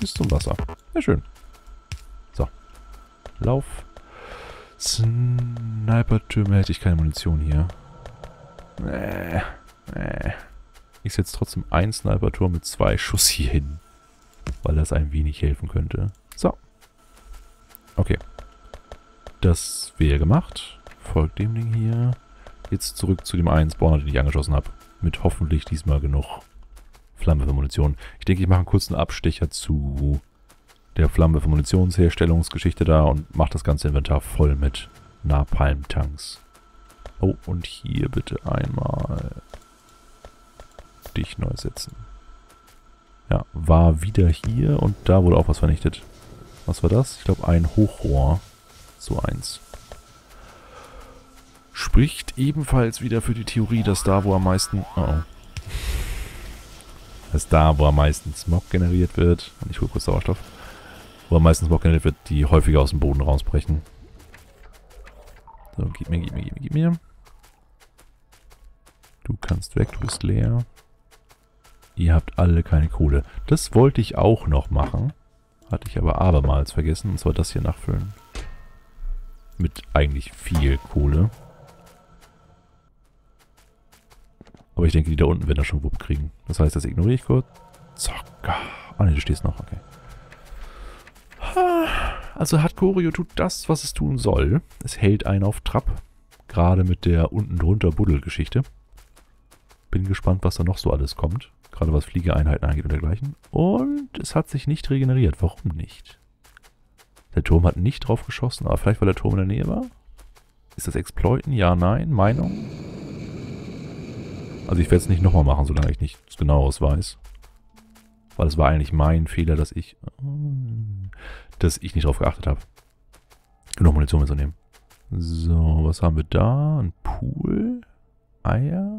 bis zum Wasser. Sehr schön. So. Lauf. Sniper-Türme hätte ich keine Munition hier. Ich setze trotzdem einen Sniper-Turm mit 2 Schuss hier hin. Weil das ein wenig helfen könnte. So. Okay. Das wäre gemacht. Folgt dem Ding hier. Jetzt zurück zu dem einen Spawner, den ich angeschossen habe. Mit hoffentlich diesmal genug Flammenwerfer-Munition. Ich denke, ich mache einen kurzen Abstecher zu der Flammenwerfer-Munitionsherstellungsgeschichte da und mache das ganze Inventar voll mit Napalm-Tanks. Oh, und hier bitte einmal dich neu setzen. Ja, war wieder hier und da wurde auch was vernichtet. Was war das? Ich glaube, ein Hochrohr. So eins. Spricht ebenfalls wieder für die Theorie, dass da, wo am meisten... Dass da, wo am meisten Smog generiert wird... Und ich hole kurz Sauerstoff. Wo am meisten Smog generiert wird, die häufiger aus dem Boden rausbrechen. So, gib mir. Du kannst weg, du bist leer. Ihr habt alle keine Kohle. Das wollte ich auch noch machen. Hatte ich aber abermals vergessen. Und zwar das hier nachfüllen. Mit eigentlich viel Kohle. Aber ich denke, die da unten werden das schon wupp kriegen. Das heißt, das ignoriere ich kurz. Zack. Ah ne, du stehst noch. Okay. Also Hardcore tut das, was es tun soll. Es hält einen auf Trab. Gerade mit der unten drunter Buddel-Geschichte. Bin gespannt, was da noch so alles kommt. Gerade was Fliegeeinheiten angeht und dergleichen. Und es hat sich nicht regeneriert. Warum nicht? Der Turm hat nicht drauf geschossen, aber vielleicht, weil der Turm in der Nähe war? Ist das Exploiten? Ja, nein? Meinung? Also ich werde es nicht nochmal machen, solange ich nichts Genaues weiß. Weil es war eigentlich mein Fehler, dass ich nicht drauf geachtet habe. Genug Munition mitzunehmen. So, was haben wir da? Ein Pool? Eier?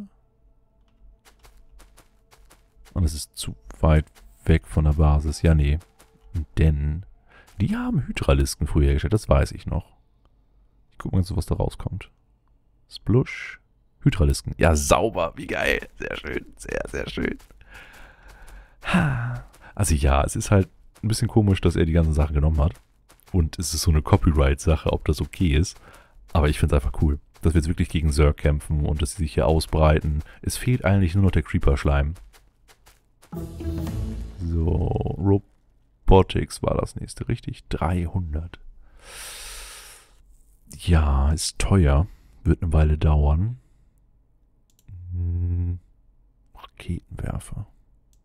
Und es ist zu weit weg von der Basis. Ja, nee. Denn die haben Hydralisken früher hergestellt, das weiß ich noch. Ich gucke mal, was da rauskommt. Splush. Hydralisken. Ja, sauber. Wie geil. Sehr schön. Sehr, sehr schön. Also ja, es ist halt ein bisschen komisch, dass er die ganzen Sachen genommen hat. Und es ist so eine Copyright-Sache, ob das okay ist. Aber ich finde es einfach cool, dass wir jetzt wirklich gegen Zerg kämpfen und dass sie sich hier ausbreiten. Es fehlt eigentlich nur noch der Creeper-Schleim. So, Robotics war das nächste, richtig? 300. Ja, ist teuer. Wird eine Weile dauern. Raketenwerfer.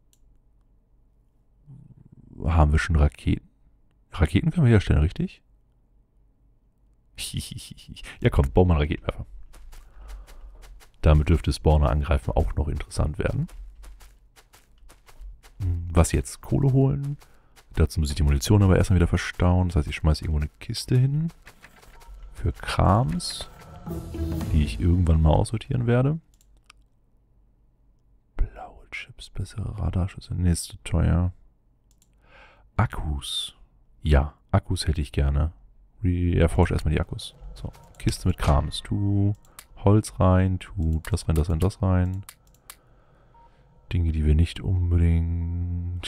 Haben wir schon Raketen? Raketen können wir herstellen, richtig? Ja komm, bauen wir einen Raketenwerfer. Damit dürfte Spawner angreifen auch noch interessant werden. Was jetzt? Kohle holen. Dazu muss ich die Munition aber erstmal wieder verstauen. Das heißt, ich schmeiße irgendwo eine Kiste hin. Für Krams. Die ich irgendwann mal aussortieren werde. Blaue Chips, bessere Radarschüsse. Nee, ist zu teuer. Akkus. Ja, Akkus hätte ich gerne. Erforsche erstmal die Akkus. So, Kiste mit Krams. Tu Holz rein, tu das rein, das rein, das rein. Dinge, die wir nicht unbedingt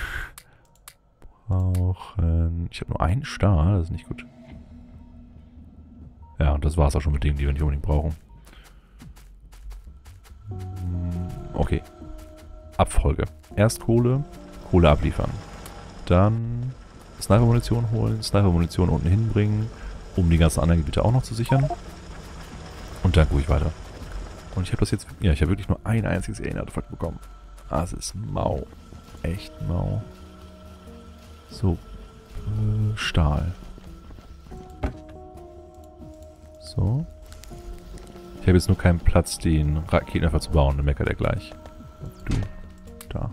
brauchen. Ich habe nur einen Stahl, das ist nicht gut. Ja, und das war es auch schon mit Dingen, die wir nicht unbedingt brauchen. Okay. Abfolge. Erst Kohle, Kohle abliefern. Dann Sniper-Munition holen, Sniper-Munition unten hinbringen, um die ganzen anderen Gebiete auch noch zu sichern. Und dann gucke ich weiter. Und ich habe das jetzt... Ja, ich habe wirklich nur ein einziges Alien-Artefakt bekommen. Das ist mau. Echt mau. So. Stahl. So. Ich habe jetzt nur keinen Platz, den Raketenwerfer zu bauen. Dann meckert er gleich. Du. Da.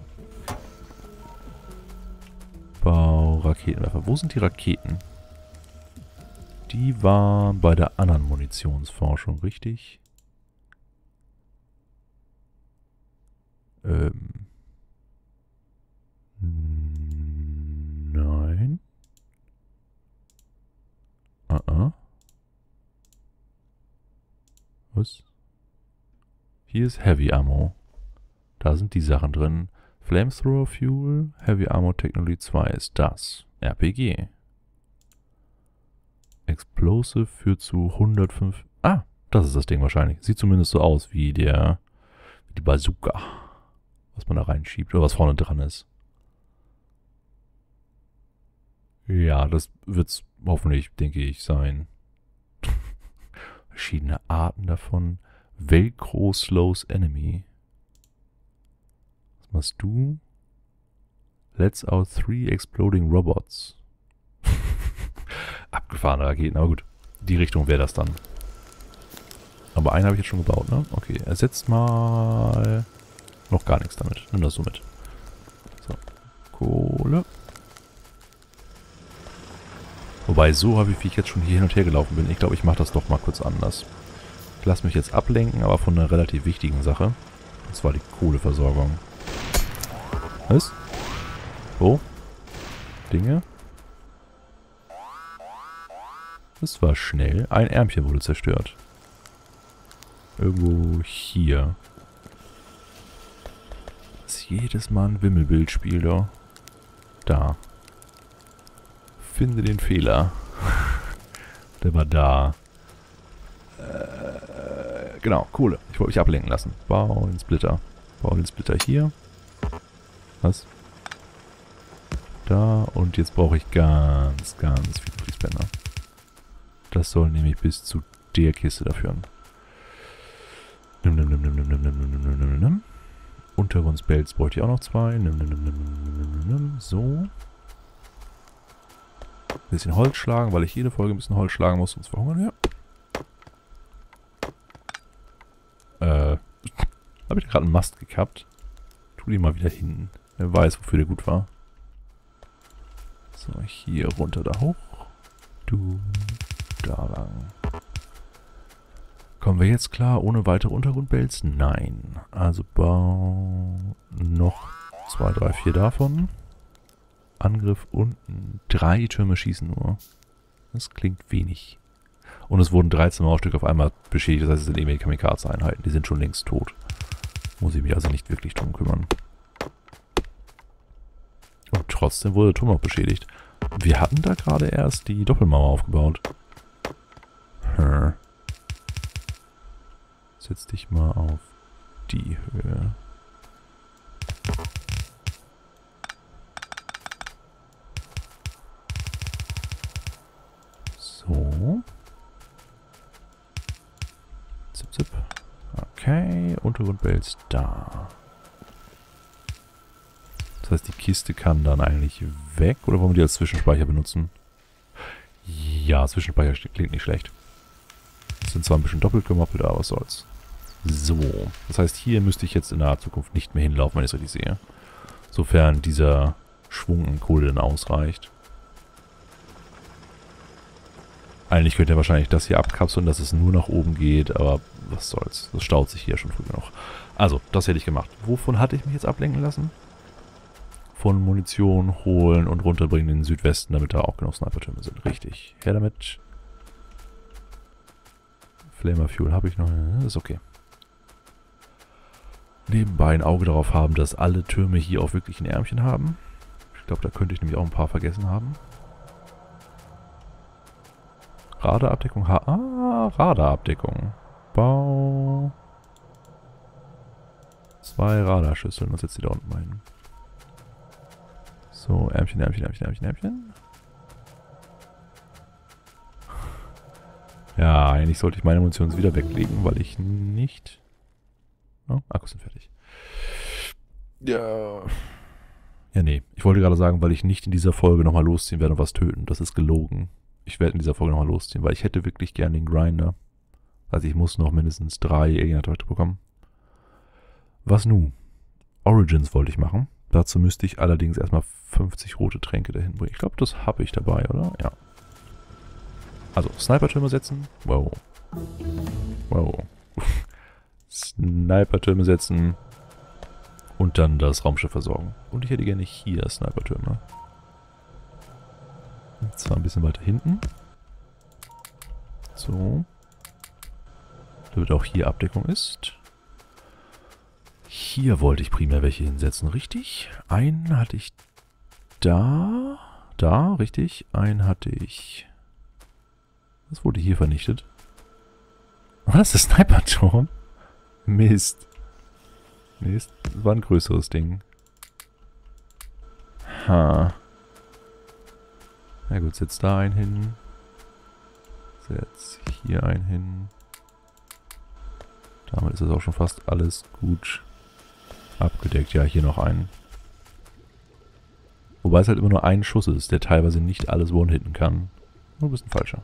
Bau Raketenwerfer. Wo sind die Raketen? Die waren bei der anderen Munitionsforschung, richtig? Nein. Was? Hier ist Heavy Ammo. Da sind die Sachen drin. Flamethrower Fuel, Heavy Armor Technology 2 ist das. RPG. Explosive führt zu 105... Ah, das ist das Ding wahrscheinlich. Sieht zumindest so aus wie die Bazooka. Was man da reinschiebt oder was vorne dran ist. Ja, das wird's hoffentlich, denke ich, sein. Verschiedene Arten davon. Velcro slows enemy. Was machst du? Let's out 3 exploding robots. Abgefahrene Raketen, aber gut. Die Richtung wäre das dann. Aber einen habe ich jetzt schon gebaut, ne? Okay, ersetzt mal... Noch gar nichts damit. Nimm das so mit. So. Kohle. Wobei, so habe ich, wie ich jetzt schon hier hin und her gelaufen bin. Ich glaube, ich mache das doch mal kurz anders. Ich lasse mich jetzt ablenken, aber von einer relativ wichtigen Sache. Und zwar die Kohleversorgung. Was? Wo? Dinge? Das war schnell. Ein Ärmchen wurde zerstört. Irgendwo hier. Das ist jedes Mal ein Wimmelbildspiel, da. Da. Finde den Fehler. Der war da. Genau, Kohle. Ich wollte mich ablenken lassen. Bau den Splitter. Bau den Splitter hier. Was? Da. Und jetzt brauche ich ganz viele Fließbänder. Das soll nämlich bis zu der Kiste da führen. Nimm. Untergrundsbelts bräuchte ich auch noch 2. Nimm. So. Ein bisschen Holz schlagen, weil ich jede Folge ein bisschen Holz schlagen muss, sonst verhungern wir. Habe ich gerade einen Mast gekappt? Tu die mal wieder hin. Wer weiß, wofür der gut war. So, hier runter, da hoch. Du, da lang. Kommen wir jetzt klar ohne weitere Untergrundbelts? Nein. Also bau noch 2, 3, 4 davon. Angriff unten. 3 Türme schießen nur. Das klingt wenig. Und es wurden 13 Mauerstücke auf einmal beschädigt. Das heißt, es sind irgendwelche Kamikaze-Einheiten. Die sind schon längst tot. Muss ich mich also nicht wirklich drum kümmern. Und trotzdem wurde der Turm auch beschädigt. Wir hatten da gerade erst die Doppelmauer aufgebaut. Setz dich mal auf die Höhe. So. Zip. Okay, Untergrundbelts da. Das heißt, die Kiste kann dann eigentlich weg. Oder wollen wir die als Zwischenspeicher benutzen? Ja, Zwischenspeicher klingt nicht schlecht. Das sind zwar ein bisschen doppelt gemoppelt, aber was soll's. So. Das heißt, hier müsste ich jetzt in naher Zukunft nicht mehr hinlaufen, wenn ich es richtig sehe. Sofern dieser Schwung in Kohle dann ausreicht. Eigentlich könnte er wahrscheinlich das hier abkapseln, dass es nur nach oben geht, aber was soll's. Das staut sich hier schon früh genug. Also, das hätte ich gemacht. Wovon hatte ich mich jetzt ablenken lassen? Von Munition holen und runterbringen in den Südwesten, damit da auch genug Snipertürme sind. Richtig. Her damit. Flamer Fuel habe ich noch. Das ist okay. Nebenbei ein Auge darauf haben, dass alle Türme hier auch wirklich ein Ärmchen haben. Ich glaube, da könnte ich nämlich auch ein paar vergessen haben. Radarabdeckung. Radarabdeckung. Bau. 2 Radarschüsseln. Und setzt die da unten mal hin. So, Ärmchen. Ja, eigentlich sollte ich meine Munition wieder weglegen, weil ich nicht... Oh, Akkus sind fertig. Ja. Ja, nee. Ich wollte gerade sagen, weil ich nicht in dieser Folge nochmal losziehen werde und was töten. Das ist gelogen. Ich werde in dieser Folge nochmal losziehen, weil ich hätte wirklich gern den Grinder. Also ich muss noch mindestens 3 Alien-Artefakte bekommen. Was nun? Origins wollte ich machen. Dazu müsste ich allerdings erstmal 50 rote Tränke dahin bringen. Ich glaube, das habe ich dabei, oder? Ja. Also, Snipertürme setzen. Wow. Snipertürme setzen. Und dann das Raumschiff versorgen. Und ich hätte gerne hier Snipertürme. Und zwar ein bisschen weiter hinten. So. Damit auch hier Abdeckung ist. Hier wollte ich primär welche hinsetzen, richtig? Einen hatte ich da. Da, richtig. Einen hatte ich... Was wurde hier vernichtet? War das der Sniper-Turm? Mist. Mist. Das war ein größeres Ding. Ha. Na gut, setz da einen hin. Setz hier einen hin. Damit ist das auch schon fast alles gut abgedeckt. Ja, hier noch einen. Wobei es halt immer nur ein Schuss ist, der teilweise nicht alles one-hitten kann. Nur ein bisschen falscher.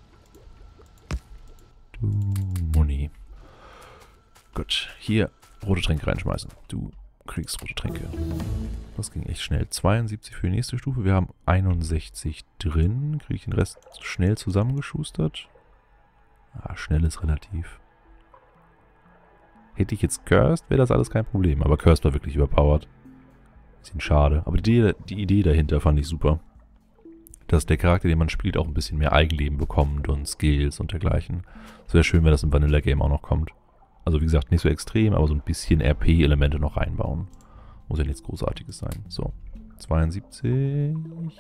Du Muni. Gut, hier rote Tränke reinschmeißen. Du kriegst rote Tränke. Das ging echt schnell. 72 für die nächste Stufe. Wir haben 61 drin. Kriege ich den Rest schnell zusammengeschustert? Ah, schnell ist relativ. Hätte ich jetzt Cursed, wäre das alles kein Problem. Aber Cursed war wirklich überpowered. Bisschen schade. Aber die Idee dahinter fand ich super. Dass der Charakter, den man spielt, auch ein bisschen mehr Eigenleben bekommt und Skills und dergleichen. Es wäre schön, wenn das im Vanilla-Game auch noch kommt. Also wie gesagt, nicht so extrem, aber so ein bisschen RP-Elemente noch reinbauen. Muss ja nichts Großartiges sein. So, 72.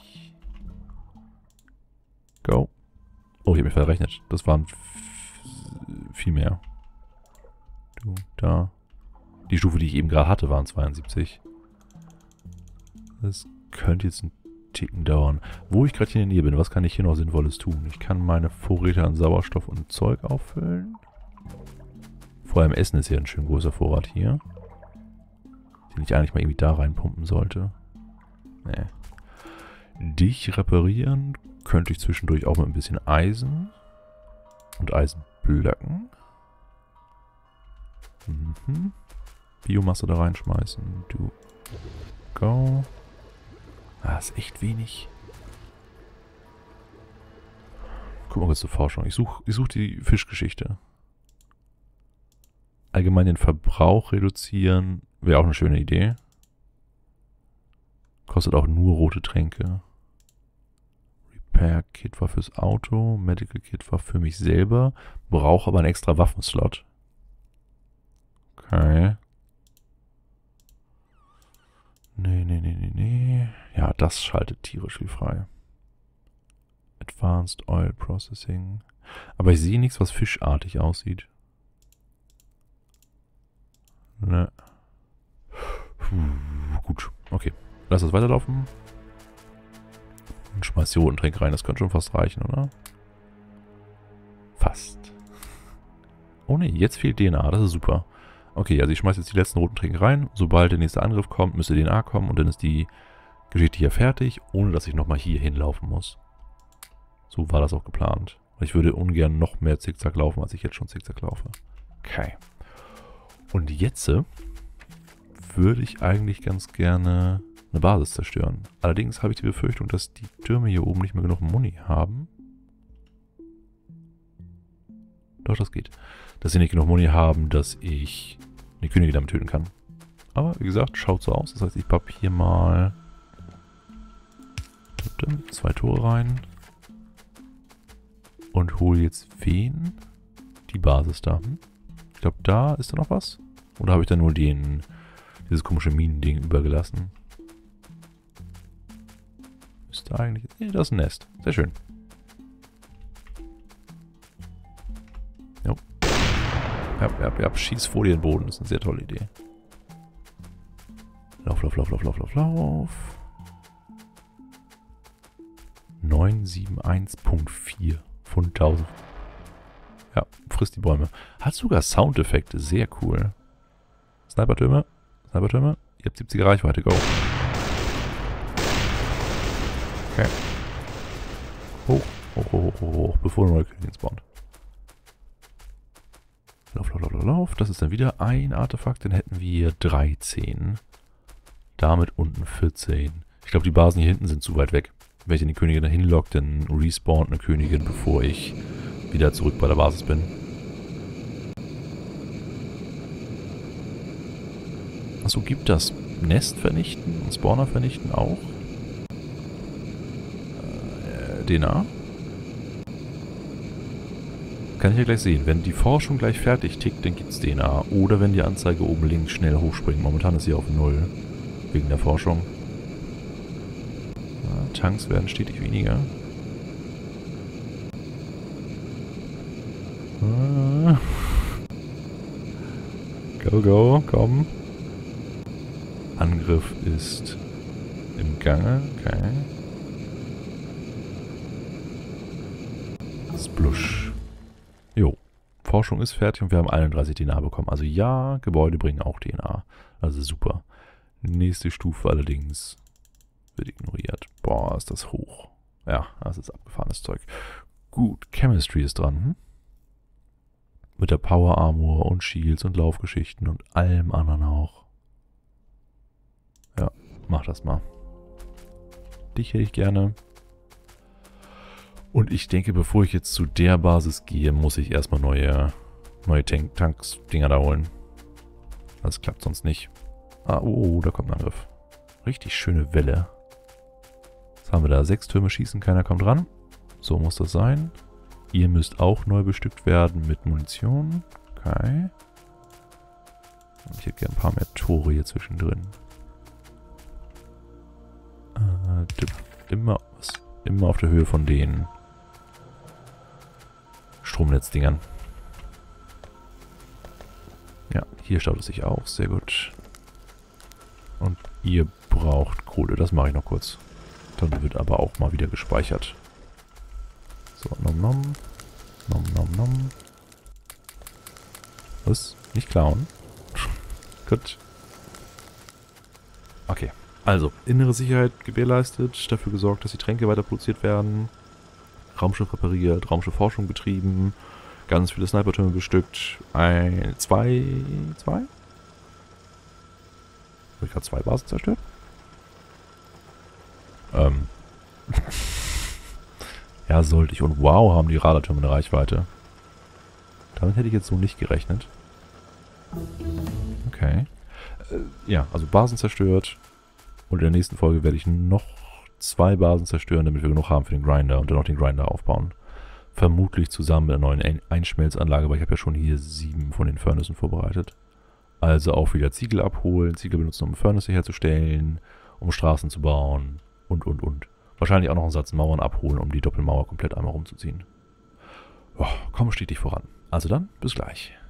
Go. Oh, ich habe mich verrechnet. Das waren viel mehr. Du, da. Die Stufe, die ich eben gerade hatte, waren 72. Das könnte jetzt ein Ticken dauern. Wo ich gerade hier in der Nähe bin, was kann ich hier noch Sinnvolles tun? Ich kann meine Vorräte an Sauerstoff und Zeug auffüllen. Vor allem Essen ist ja ein schön großer Vorrat hier. Den ich eigentlich mal irgendwie da reinpumpen sollte. Nee. Dich reparieren könnte ich zwischendurch auch mit ein bisschen Eisen. Und Eisenblöcken. Mhm. Biomasse da reinschmeißen. Du. Go. Ah, ist echt wenig. Guck mal kurz zur Forschung. Ich such die Fischgeschichte. Allgemein den Verbrauch reduzieren wäre auch eine schöne Idee. Kostet auch nur rote Tränke. Repair Kit war fürs Auto. Medical Kit war für mich selber. Brauche aber einen extra Waffenslot. Okay. Nee. Ja, das schaltet tierisch viel frei. Advanced Oil Processing. Aber ich sehe nichts, was fischartig aussieht. Ne. Gut, okay. Lass das weiterlaufen. Und schmeiß die roten Tränke rein. Das könnte schon fast reichen, oder? Fast. Oh ne, jetzt fehlt DNA. Das ist super. Okay, also ich schmeiße jetzt die letzten roten Tränke rein. Sobald der nächste Angriff kommt, müsste DNA kommen. Und dann ist die Geschichte hier fertig, ohne dass ich nochmal hier hinlaufen muss. So war das auch geplant. Ich würde ungern noch mehr Zickzack laufen, als ich jetzt schon Zickzack laufe. Okay. Und jetzt würde ich eigentlich ganz gerne eine Basis zerstören. Allerdings habe ich die Befürchtung, dass die Türme hier oben nicht mehr genug Muni haben. Doch, das geht. Dass sie nicht genug Muni haben, dass ich die Könige damit töten kann. Aber wie gesagt, schaut so aus. Das heißt, ich pappe hier mal 2 Tore rein. Und hole jetzt wen? Die Basis da. Ich glaube, da ist da noch was. Oder habe ich da nur dieses komische Minending übergelassen? Ist da eigentlich... Nee, das ist ein Nest. Sehr schön. Jo. Ja. Schieß vor dir den Boden. Das ist eine sehr tolle Idee. Lauf. 971.4 von 1000. Ja, frisst die Bäume. Hat sogar Soundeffekte. Sehr cool. Snipertürme. Ihr habt 70er Reichweite. Go. Okay. Hoch. Bevor eine neue Königin spawnt. Lauf. Das ist dann wieder ein Artefakt. Dann hätten wir 13. Damit unten 14. Ich glaube, die Basen hier hinten sind zu weit weg. Wenn ich die Königin da hinlocke, dann respawnt eine Königin, bevor ich wieder zurück bei der Basis bin. Achso, gibt das Nest vernichten und Spawner vernichten auch? DNA? Kann ich ja gleich sehen. Wenn die Forschung gleich fertig tickt, dann gibt es DNA. Oder wenn die Anzeige oben links schnell hochspringt. Momentan ist sie auf 0. Wegen der Forschung. Ja, Tanks werden stetig weniger. Go, go, komm. Angriff ist im Gange. Okay. Splush. Jo. Forschung ist fertig und wir haben 31 DNA bekommen. Also ja, Gebäude bringen auch DNA. Also super. Nächste Stufe allerdings wird ignoriert. Boah, ist das hoch. Ja, das ist abgefahrenes Zeug. Gut, Chemistry ist dran. Mit der Power Armor und Shields und Laufgeschichten und allem anderen auch. Ja, mach das mal. Dich hätte ich gerne. Und ich denke, bevor ich jetzt zu der Basis gehe, muss ich erstmal neue Tanks-Dinger da holen. Das klappt sonst nicht. Ah, oh, da kommt ein Angriff. Richtig schöne Welle. Jetzt haben wir da 6 Türme schießen, keiner kommt ran. So muss das sein. Ihr müsst auch neu bestückt werden mit Munition. Okay. Ich hätte gerne ein paar mehr Tore hier zwischendrin. Immer auf der Höhe von den Stromnetzdingern. Ja, hier staut es sich auch. Sehr gut. Und ihr braucht Kohle. Das mache ich noch kurz. Dann wird aber auch mal wieder gespeichert. So, nom nom. Nom nom nom. Was? Nicht klauen? Gut. Okay. Also, innere Sicherheit gewährleistet, dafür gesorgt, dass die Tränke weiter produziert werden. Raumschiff repariert, Raumschiffforschung betrieben, ganz viele Snipertürme bestückt. Zwei? Habe ich gerade 2 Basen zerstört? Ja, sollte ich. Und wow, haben die Radartürme eine Reichweite. Damit hätte ich jetzt so nicht gerechnet. Okay. Ja, also Basen zerstört. Und in der nächsten Folge werde ich noch 2 Basen zerstören, damit wir genug haben für den Grinder und dann noch den Grinder aufbauen. Vermutlich zusammen mit einer neuen Einschmelzanlage, weil ich habe ja schon hier 7 von den Furnaces vorbereitet. Also auch wieder Ziegel abholen, Ziegel benutzen, um Furnace herzustellen, um Straßen zu bauen und. Wahrscheinlich auch noch einen Satz Mauern abholen, um die Doppelmauer komplett einmal rumzuziehen. Oh, komm stetig voran. Also dann, bis gleich.